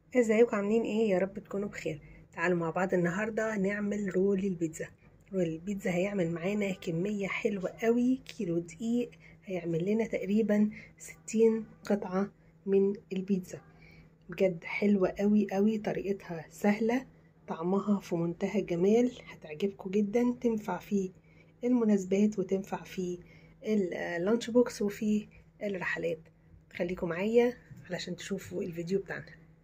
ازيكم عاملين ايه؟ يا رب تكونوا بخير. تعالوا مع بعض النهارده نعمل رول البيتزا. رول البيتزا هيعمل معانا كمية حلوة قوي، كيلو دقيق هيعمل لنا تقريبا 60 قطعة من البيتزا. بجد حلوة قوي قوي، طريقتها سهلة، طعمها في منتهى الجمال، هتعجبكم جدا. تنفع في المناسبات وتنفع في اللانش بوكس وفي الرحلات. خليكم معايا علشان تشوفوا الفيديو بتاعنا.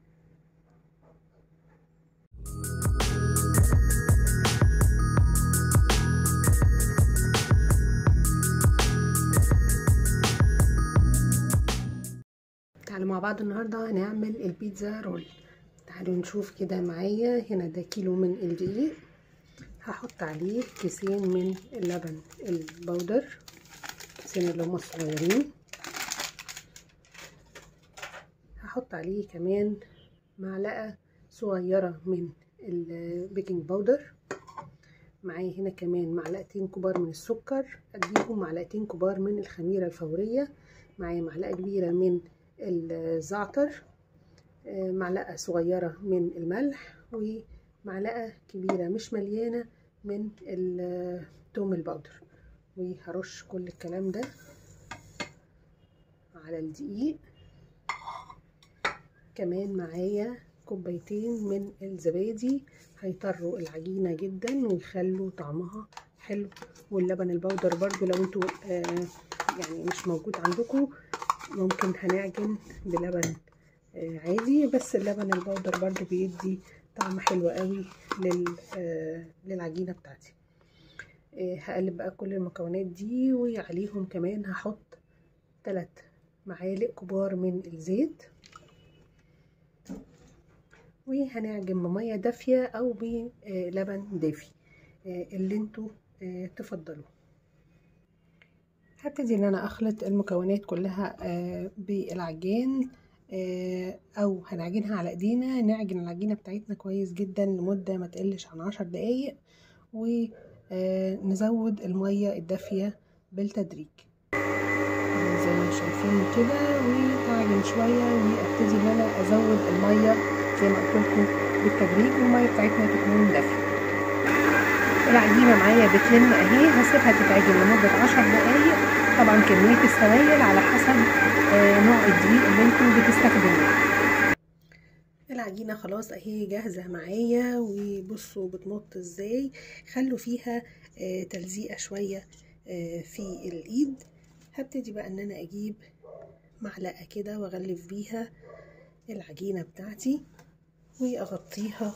تعالوا مع بعض النهاردة هنعمل البيتزا رول. تعالوا نشوف كده معايا. هنا ده كيلو من الدقيق، هحط عليه كيسين من اللبن البودر، كيسين اللي هما الصغيرين. هحط عليه كمان معلقة صغيرة من البيكنج باودر. معايا هنا كمان معلقتين كبار من السكر، اديهم معلقتين كبار من الخميرة الفورية. معايا معلقة كبيرة من الزعتر، معلقة صغيرة من الملح، ومعلقة كبيرة مش مليانة من التوم البودر. وهرش كل الكلام ده على الدقيق. كمان معايا كوبايتين من الزبادي، هيطروا العجينة جدا ويخلوا طعمها حلو. واللبن البودر برضو لو انتوا يعني مش موجود عندكم ممكن هنعجن بلبن عادي، بس اللبن البودر برضو بيدي طعم حلو قوي للعجينة بتاعتي. هقلب بقى كل المكونات دي، وعليهم كمان هحط 3 معالق كبار من الزيت، وهنعجن بمية دافية او بلبن دافي اللي انتوا تفضلوا. هبتدي ان انا اخلط المكونات كلها بالعجان، او هنعجنها على ايدينا. نعجن العجينة بتاعتنا كويس جدا لمدة ما تقلش عن 10 دقايق، ونزود المية الدافية بالتدريج زي ما شايفين كده، وهعجن شوية وابتدي ان انا ازود المية زي ما قلت لكم بالتدريج، والمية بتاعتنا تكون دافية. العجينة معايا بتلم اهي، هسيبها تتعجن لمدة 10 دقايق. طبعا كمية السوائل على حسب نوع الدقيق اللي انتوا بتستخدموه. العجينة خلاص اهي جاهزة معايا، وبصوا بتمط ازاي. خلوا فيها تلزيقة شوية في الايد. هبتدي بقى ان انا اجيب معلقة كده واغلف بيها العجينة بتاعتي واغطيها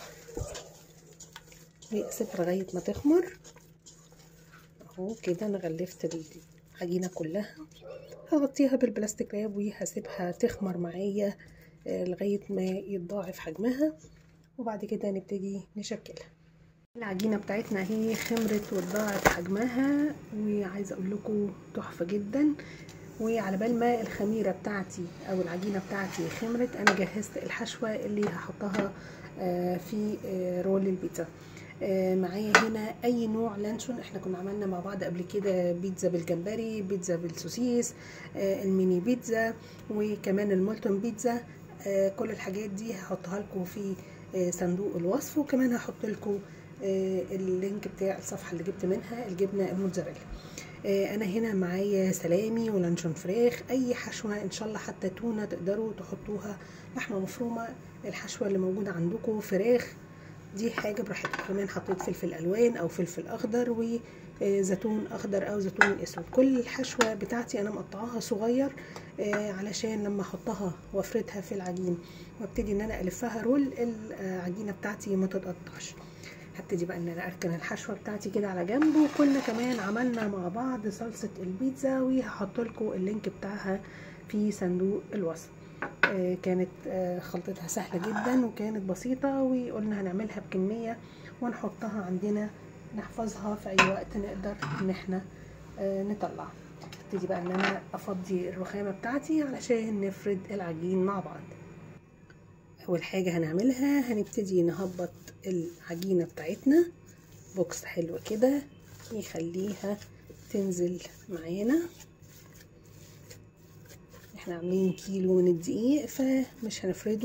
واسيبها لغاية ما تخمر. اهو كده انا غلفت العجينة كلها. هغطيها بالبلاستيك راب وهسيبها تخمر معايا لغاية ما يتضاعف حجمها، وبعد كده نبتدي نشكلها. العجينة بتاعتنا هي خمرت واتضاعف حجمها، وعايزة اقول لكم تحفة جدا. وعلى بال ما الخميرة بتاعتي او العجينة بتاعتي خمرت، انا جهزت الحشوة اللي هحطها في رول البيتزا. معايا هنا اي نوع لانشون. احنا كنا عملنا مع بعض قبل كده بيتزا بالجمبري، بيتزا بالسوسيس، الميني بيتزا، وكمان المولتون بيتزا. كل الحاجات دي هحطها لكم في صندوق الوصف، وكمان هحط لكم اللينك بتاع الصفحة اللي جبت منها الجبنة الموتزاريلا. انا هنا معايا سلامي ولانشون فراخ، اي حشوة ان شاء الله، حتى تونة تقدروا تحطوها، لحمة مفرومة، الحشوة اللي موجودة عندكم، فراخ، دي حاجة براحتكم. كمان حطيت فلفل الوان او فلفل اخضر وزيتون اخضر او زيتون اسود. كل الحشوة بتاعتي انا مقطعاها صغير علشان لما احطها وافردها في العجين وابتدي ان انا الفها رول، العجينة بتاعتي ما تتقطعش. هبتدي بقى ان انا اركن الحشوه بتاعتي كده على جنب. وكنا كمان عملنا مع بعض صلصه البيتزا، وهحط لكم اللينك بتاعها في صندوق الوصف. كانت خلطتها سهله جدا وكانت بسيطه، وقلنا هنعملها بكميه ونحطها عندنا نحفظها في اي وقت نقدر ان احنا نطلع. هبتدي بقى ان انا افضي الرخامه بتاعتي علشان نفرد العجين مع بعض. اول حاجة هنعملها هنبتدي نهبط العجينة بتاعتنا بوكس حلو كده يخليها تنزل معانا. احنا عاملين كيلو من الدقيق فمش هنفرده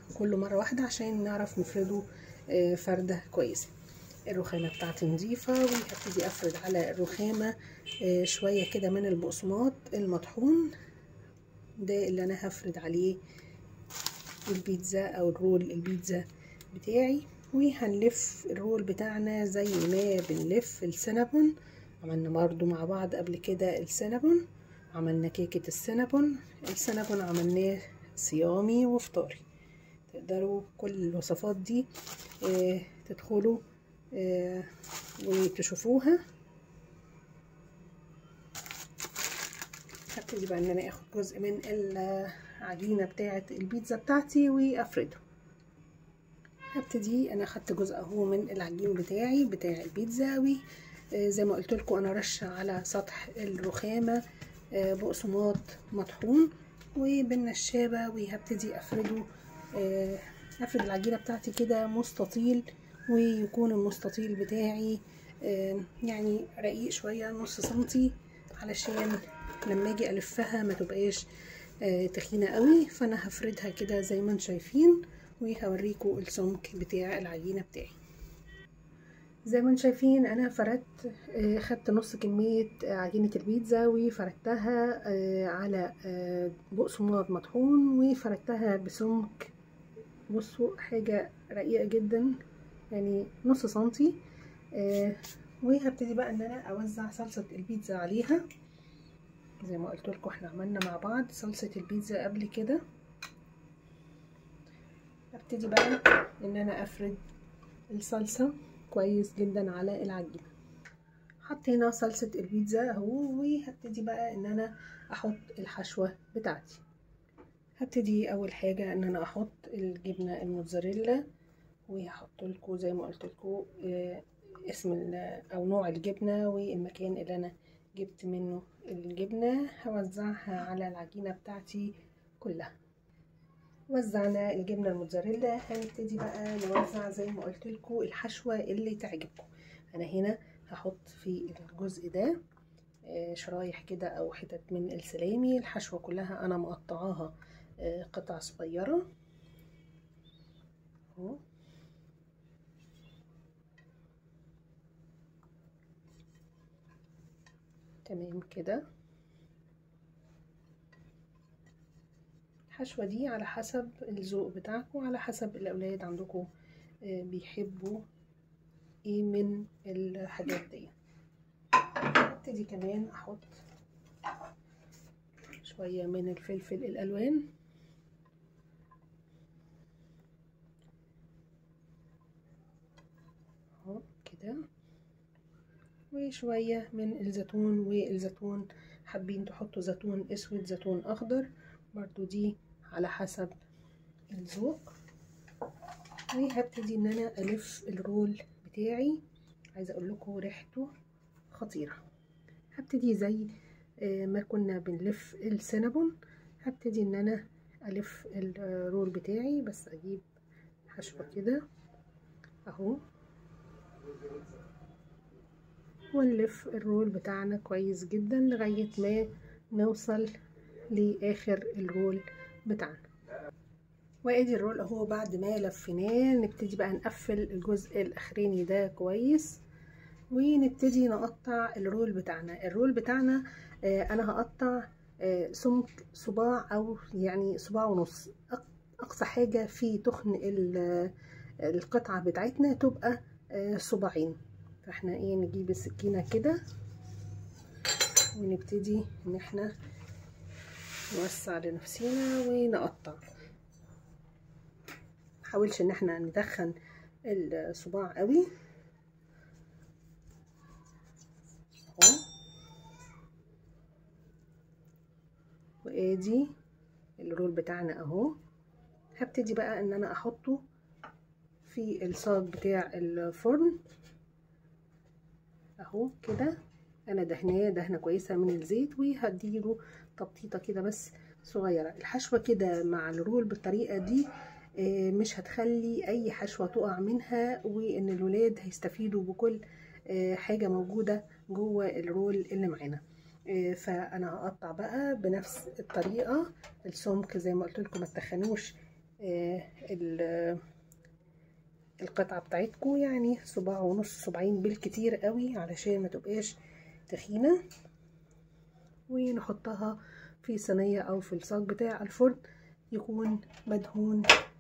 كله مرة واحدة عشان نعرف نفرده فردة كويسة. الرخامة بتاعتي نظيفة، وهبتدي افرد على الرخامة شوية كده من البقسماط المطحون، ده اللي انا هفرد عليه البيتزا او الرول البيتزا بتاعي. وهنلف الرول بتاعنا زي ما بنلف السينابون. عملنا برضو مع بعض قبل كده السينابون، عملنا كيكة السينابون عملناه صيامي وفطاري. تقدروا كل الوصفات دي تدخلوا وتشوفوها. هبتدي بقى ان انا اخد جزء من العجينة بتاعة البيتزا بتاعتي وافرده. هبتدي انا اخدت جزء اهو من العجين بتاع البيتزا، وزي ما قلت لكم انا رشه على سطح الرخامه بقسماط مطحون وبالنشابه، وهبتدي افرده. افرد العجينه بتاعتي كده مستطيل، ويكون المستطيل بتاعي يعني رقيق شويه، نص سنتي، علشان لما اجي الفها ما تبقاش تخينه قوي. فانا هفردها كده زي ما انتم شايفين، وهوريكم السمك بتاع العجينه بتاعي. زي ما انتم شايفين انا فردت، خدت نص كميه عجينه البيتزا وفردتها على بقسماط مطحون، وفردتها بسمك، بصوا حاجه رقيقه جدا يعني نص سنتي. وهبتدي بقى ان انا اوزع صلصه البيتزا عليها. زي ما قلت لكم احنا عملنا مع بعض صلصه البيتزا قبل كده. هبتدي بقى ان انا افرد الصلصة كويس جدا على العجينة. حطينا صلصة البيتزا اهو، وهبتدي بقى ان انا احط الحشوة بتاعتي. هبتدي اول حاجة ان انا احط الجبنة الموتزاريلا، وهحط لكم زي ما قلت لكم اسم او نوع الجبنة والمكان اللي انا جبت منه الجبنة. هوزعها على العجينة بتاعتي كلها. وزعنا الجبنه الموتزاريلا، هنبتدي بقى نوزع زي ما قلت لكم الحشوه اللي تعجبكم. انا هنا هحط في الجزء ده شرايح كده او حتت من السلامي. الحشوه كلها انا مقطعاها قطع صغيره اهو. تمام كده. الحشوه دي على حسب الذوق بتاعكم، على حسب الاولاد عندكم بيحبوا ايه من الحاجات دي. ابتدي كمان احط شويه من الفلفل الالوان اهو كده، وشويه من الزيتون. والزيتون حابين تحطوا زيتون اسود زيتون اخضر برضو، دي على حسب الذوق. وهبتدي ان انا الف الرول بتاعي. عايزه اقول لكم ريحته خطيره. هبتدي زي ما كنا بنلف السينابون، هبتدي ان انا الف الرول بتاعي. بس اجيب حشوه كده اهو، ونلف الرول بتاعنا كويس جدا لغايه ما نوصل لاخر الرول بتاعنا. وادي الرول اهو بعد ما لفيناه. نبتدي بقى نقفل الجزء الاخراني ده كويس، ونبتدي نقطع الرول بتاعنا. الرول بتاعنا انا هقطع سمك صباع او يعني صباع ونص، اقصى حاجة في تخن القطعة بتاعتنا تبقى صباعين. فاحنا ايه نجيب السكينة كده ونبتدي ان احنا نوسع لنفسنا ونقطع. محاولش ان احنا ندخن الصباع قوي اهو. وادي الرول بتاعنا اهو. هبتدي بقى ان انا احطه في الصاج بتاع الفرن اهو كده. انا دهناه دهنه كويسه من الزيت، وهديله تبطيطه كده بس صغيره. الحشوه كده مع الرول بالطريقه دي مش هتخلي اي حشوه تقع منها، وان الولاد هيستفيدوا بكل حاجه موجوده جوه الرول اللي معانا. فانا هقطع بقى بنفس الطريقه. السمك زي ما قلت لكم ما تخنوش القطعة بتاعتكم، يعني صباع ونص صباعين بالكتير قوي علشان ما تبقاش تخينة، ونحطها في صينية او في الصاج بتاع الفرن يكون مدهون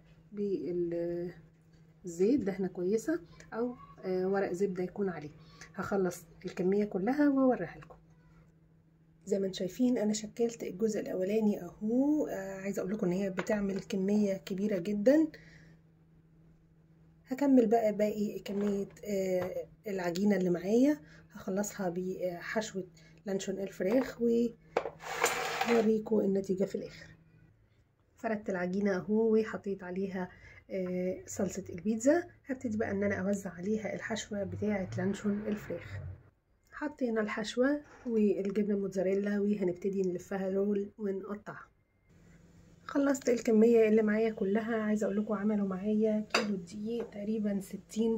بالزيت دهنة كويسة، او ورق زبدة يكون عليه. هخلص الكمية كلها واوريها لكم. زي ما انتم شايفين انا شكلت الجزء الاولاني اهو. عايزه اقول لكم ان هي بتعمل كميه كبيره جدا. هكمل بقى باقي كميه العجينه اللي معايا، هخلصها بحشوه لانشون الفراخ وهوريكم النتيجه في الاخر. فردت العجينه اهو وحطيت عليها صلصه البيتزا. هبتدي بقى ان انا اوزع عليها الحشوه بتاعه لانشون الفراخ. حطينا الحشوة والجبنة الموتزاريلا وهنبتدي نلفها رول ونقطعها. خلصت الكمية اللي معايا كلها. عايزة اقول لكم عملوا معايا كيلو دقيق تقريبا 60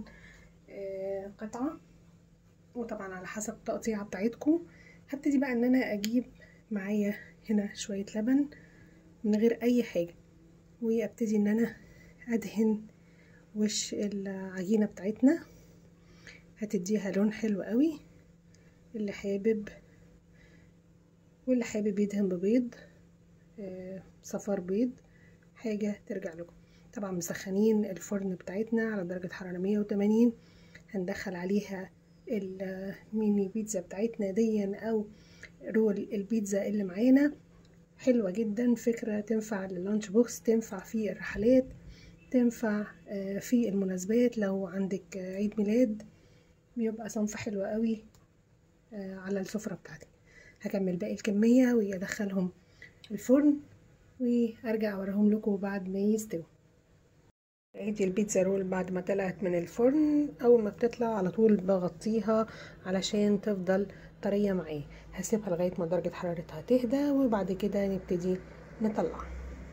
قطعة، وطبعا على حسب التقطيعة بتاعتكم. هبتدي بقى ان انا اجيب معايا هنا شوية لبن من غير اي حاجة، وابتدي ان انا ادهن وش العجينة بتاعتنا. هتديها لون حلو قوي. اللي حابب واللي حابب يدهن ببيض، صفار بيض، حاجة ترجع لكم. طبعا مسخنين الفرن بتاعتنا على درجة حرارة 180. هندخل عليها الميني بيتزا بتاعتنا دي او رول البيتزا اللي معانا. حلوة جدا، فكرة تنفع لللانش بوكس، تنفع في الرحلات، تنفع في المناسبات. لو عندك عيد ميلاد بيبقى صنف حلو قوي على السفرة بتاعتك. هكمل باقي الكمية وادخلهم الفرن وارجع اوريهم لكم بعد ما يستووا. ادي البيتزا رول بعد ما طلعت من الفرن. اول ما بتطلع على طول بغطيها علشان تفضل طريه معايا. هسيبها لغايه ما درجه حرارتها تهدى وبعد كده نبتدي نطلعها.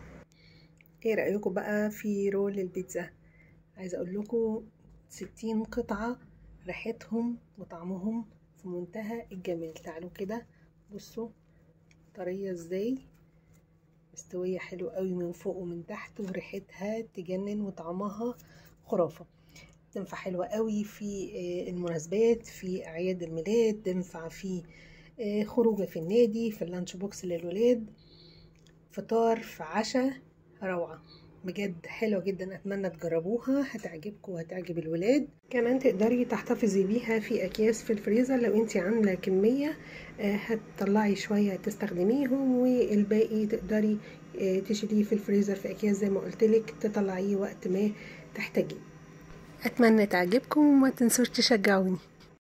ايه رايكم بقى في رول البيتزا؟ عايزه اقول لكم 60 قطعه ريحتهم وطعمهم في منتهى الجمال. تعالوا كده بصوا طريه ازاي، مستوية حلو قوي من فوق ومن تحت، وريحتها تجنن وطعمها خرافة. تنفع حلوة قوي في المناسبات، في اعياد الميلاد، تنفع في خروجة في النادي، في اللانش بوكس للولاد، فطار، في عشاء، روعة بجد حلوة جدا. اتمنى تجربوها، هتعجبكم وهتعجب الولاد. كمان تقدري تحتفظي بيها في اكياس في الفريزر. لو انتي عاملة كمية هتطلعي شوية تستخدميهم، والباقي تقدري تشيليه في الفريزر في اكياس زي ما قلتلك، تطلعيه وقت ما تحتاجيه. اتمنى تعجبكم وما تنسوش تشجعوني.